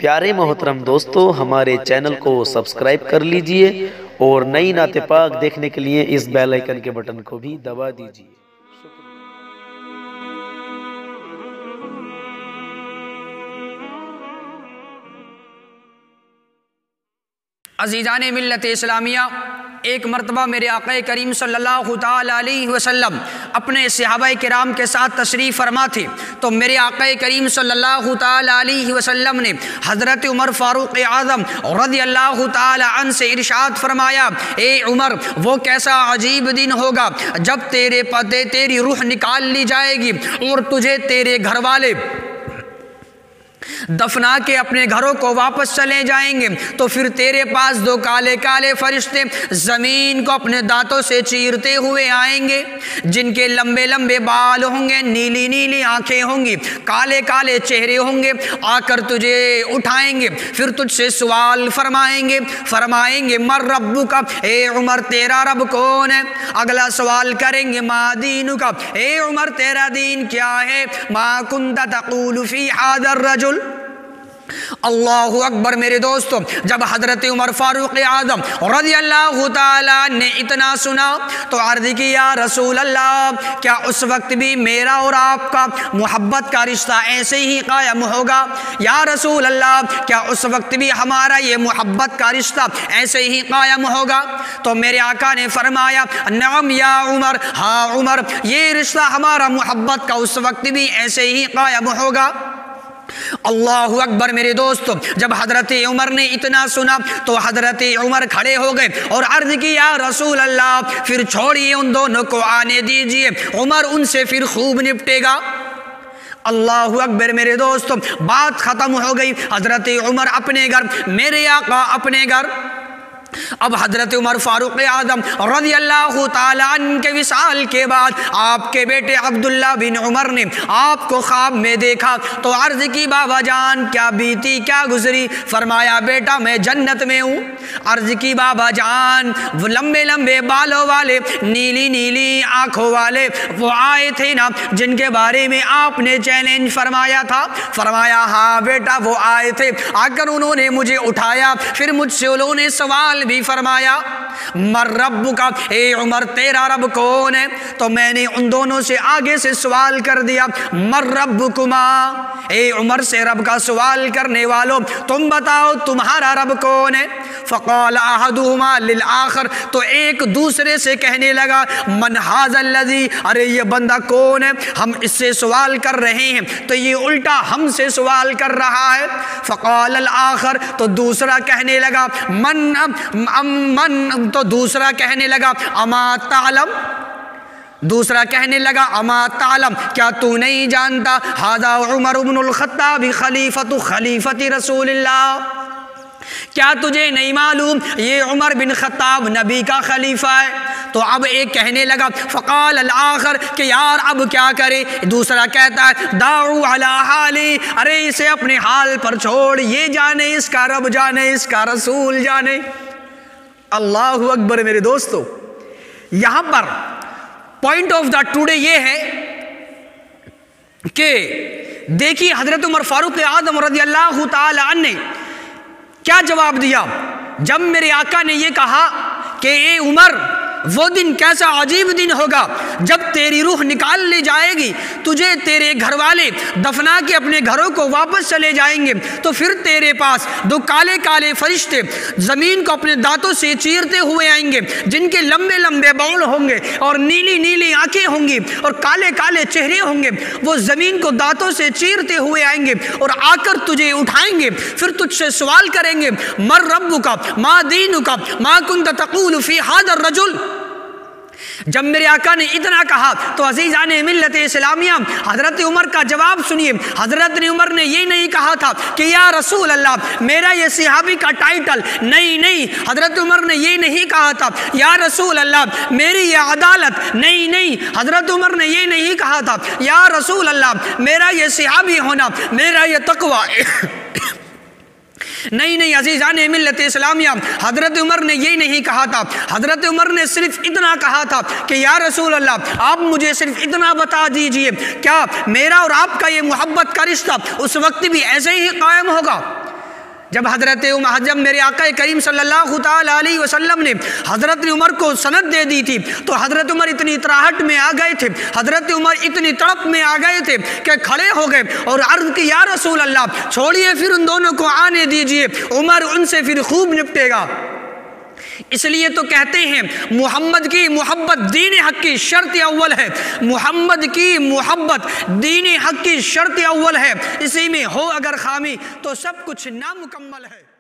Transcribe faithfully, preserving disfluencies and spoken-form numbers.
प्यारे मोहतरम दोस्तों, हमारे चैनल को सब्सक्राइब कर लीजिए और नई नाते पाक देखने के लिए इस बेल आइकन के बटन को भी दबा दीजिए। अज़ीज़ान मिल्लत इस्लामिया, एक मरतबा मेरे आक़ा करीम सल्लल्लाहु ताला अलैहि वसल्लम अपने सहाबाए किराम के साथ तशरीफ़ फरमा थे, तो मेरे आक़ा करीम सल्लल्लाहु ताला अलैहि वसल्लम ने हज़रत उमर फ़ारूक़ आज़म रज़ियल्लाहु ताला अन्हु से इरशाद फरमाया, ए उमर, वो कैसा अजीब दिन होगा जब तेरे पते तेरी रूह निकाल ली जाएगी और तुझे तेरे घर वाले दफना के अपने घरों को वापस चले जाएंगे, तो फिर तेरे पास दो काले काले फरिश्ते ज़मीन को अपने दांतों से चीरते हुए आएंगे, जिनके लंबे लंबे बाल होंगे, नीली नीली आंखें होंगी, काले काले चेहरे होंगे। आकर तुझे उठाएंगे, फिर तुझसे सवाल फरमाएंगे फरमाएंगे मर रब्बु का, ए उमर तेरा रब कौन है। अगला सवाल करेंगे मा दीनु का, ए उमर तेरा दीन क्या है। मा कुंता तक़ूलु फ़ी हाज़र रजुल। अल्लाहु अकबर। मेरे दोस्तों, जब हज़रत उमर फ़ारूक़ आज़म रज़ियल्लाहु ताला ने इतना सुना तो अर्ज़ की, या रसूल अल्लाह, क्या उस वक्त भी मेरा और आपका मोहब्बत का रिश्ता ऐसे ही कायम होगा। या रसूल अल्लाह, क्या उस वक्त भी हमारा ये मोहब्बत का रिश्ता ऐसे ही कायम होगा। तो मेरे आका ने फरमाया, नअम या उमर, हाँ उमर, ये रिश्ता हमारा मोहब्बत का उस वक्त भी ऐसे ही कायम होगा। अल्लाहु अकबर। मेरे दोस्तों, जब हज़रत उमर ने इतना सुना तो हज़रत उमर खड़े हो गए और अर्ज़ की, या रसूल अल्लाह, फिर छोड़िए, उन दोनों को आने दीजिए, उमर उनसे फिर खूब निपटेगा। अल्लाहु अकबर। मेरे दोस्तों, बात ख़त्म हो गई। हज़रत उमर अपने घर, मेरे आका अपने घर। अब हज़रत उमर फ़ारूक़ आज़म रज़ियल्लाहु ताला अन्हु के विसाल के बाद आपके बेटे अब्दुल्ला बिन उमर ने आपको ख्वाब में देखा तो अर्ज़ की, बाबा जान क्या बीती, क्या गुजरी। फरमाया, बेटा मैं जन्नत में हूँ। अर्ज़ की, बाबा जान वो लंबे लंबे बालों वाले, नीली नीली आँखों वाले वो आए थे ना, जिनके बारे में आपने चैलेंज फरमाया था। फरमाया, हाँ बेटा वो आए थे। आकर उन्होंने मुझे उठाया, फिर मुझसे उन्होंने सवाल भी फरमाया, मर रब्बु का, ए उमर तेरा रब कौन है। तो मैंने उन दोनों से आगे से सवाल कर दिया, मर रब्बुकुमा, ए उमर से रब का सवाल करने वालों तुम बताओ तुम्हारा रब कौन है। फ़क़ाल अहदुहुमा लिल आखर, तो एक दूसरे से कहने लगा, मन हाज़ल लज़ी, अरे ये बंदा कौन है, हम इससे सवाल कर रहे हैं तो ये उल्टा हमसे सवाल कर रहा है। फ़क़ाल अल आखर, तो दूसरा कहने लगा, मन मन, तो दूसरा कहने लगा, अमा तालम, दूसरा कहने लगा, अमा तालम, क्या तू नहीं जानता, हाज़ा उमर इब्नुल ख़त्ताब खलीफतु खलीफती रसूलिल्लाह, क्या तुझे नहीं मालूम ये उमर बिन ख़त्ताब नबी का खलीफा है। तो अब एक कहने लगा, फ़क़ाल अल आखर, कि यार अब क्या करे। दूसरा कहता है, दाऊ अला हाली, अरे इसे अपने हाल पर छोड़, ये जाने इसका रब जाने, इसका रसूल जाने। अल्लाहु अकबर। मेरे दोस्तों, यहाँ पर पॉइंट ऑफ द टुडे ये है कि देखिए हज़रत उमर फ़ारूक़ आज़म रज़ियल्लाहु ताला अन्हु ने क्या जवाब दिया। जब मेरे आका ने यह कहा कि ए उमर, वो दिन कैसा अजीब दिन होगा जब तेरी रूह निकाल ली जाएगी, तुझे तेरे घर वाले दफना के अपने घरों को वापस चले जाएंगे, तो फिर तेरे पास दो काले काले फरिश्ते ज़मीन को अपने दांतों से चीरते हुए आएंगे, जिनके लंबे लंबे बाल होंगे और नीली नीली आंखें होंगी और काले काले चेहरे होंगे। वो ज़मीन को दांतों से चीरते हुए आएंगे और आकर तुझे उठाएंगे, फिर तुझसे सवाल करेंगे, मर रब्बुका, मा दीनुका, मा कुंता तक़ूलु फ़ी हाज़र रजुल। जब मेरे आका ने इतना कहा तो अज़ीज़ान मिल्लत इस्लामिया, हज़रत उमर का जवाब सुनिए। हज़रत उमर ने ये नहीं कहा था कि या रसूल अल्लाह, मेरा ये सहाबी का टाइटल, नहीं नहीं। हज़रत उमर ने ये नहीं कहा था, या रसूल अल्लाह, मेरी ये अदालत, नहीं नहीं। हज़रत उमर ने ये नहीं कहा था, या रसूल अल्लाह, मेरा ये सहाबी होना, मेरा ये तक़वा, नहीं नहीं। अज़ीज़ान मिल्लत इस्लामिया, हज़रत उमर ने ये नहीं कहा था। हज़रत उमर ने सिर्फ इतना कहा था कि या रसूल अल्लाह, आप मुझे सिर्फ इतना बता दीजिए, क्या मेरा और आपका ये मोहब्बत का रिश्ता उस वक्त भी ऐसे ही कायम होगा। जब हज़रत उमर जब मेरे आका करीम सल्लल्लाहु ताला अलैहि वसल्लम ने हज़रत उमर को सनद दे दी थी तो हज़रत उमर इतनी इतराहट में आ गए थे, हज़रत उमर इतनी तड़प में आ गए थे कि खड़े हो गए और अर्ज़ की या रसूल अल्लाह छोड़िए फिर उन दोनों को आने दीजिए, उमर उनसे फिर खूब निपटेगा। इसलिए तो कहते हैं मोहम्मद की मोहब्बत दीन हक की शर्त अव्वल है, मोहम्मद की मोहब्बत दीन हक की शर्त अव्वल है। इसी में हो अगर खामी तो सब कुछ नामुकम्मल है।